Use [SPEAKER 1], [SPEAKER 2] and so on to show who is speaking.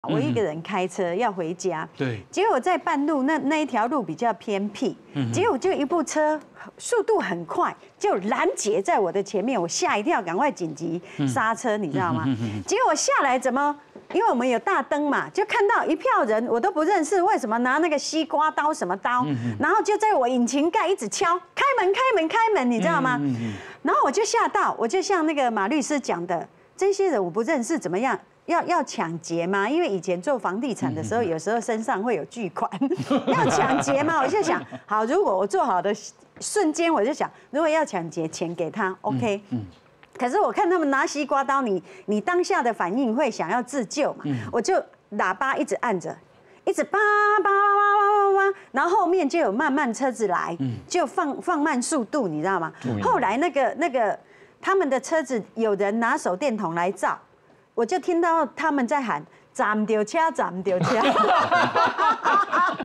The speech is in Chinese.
[SPEAKER 1] 我一个人开车要回家，
[SPEAKER 2] 对，
[SPEAKER 1] 结果在半路那一条路比较偏僻，结果就一部车速度很快，就拦截在我的前面，我吓一跳，赶快紧急刹车，你知道吗？结果下来怎么？因为我们有大灯嘛，就看到一票人我都不认识，为什么拿那个西瓜刀什么刀，然后就在我引擎盖一直敲，开门开门开门，你知道吗？然后我就吓到，我就像那个马律师讲的，这些人我不认识，怎么样？要抢劫吗？因为以前做房地产的时候，有时候身上会有巨款，要抢劫吗？我就想，好，如果我做好的瞬间，我就想，如果要抢劫，钱给他 ，OK。可是我看他们拿西瓜刀，你当下的反应会想要自救嘛？我就喇叭一直按着，一直叭叭叭叭叭叭，然后后面就有慢慢车子来，就放慢速度，你知道吗？后来那个他们的车子有人拿手电筒来照。我就听到他们在喊"斩掉车，斩掉车"，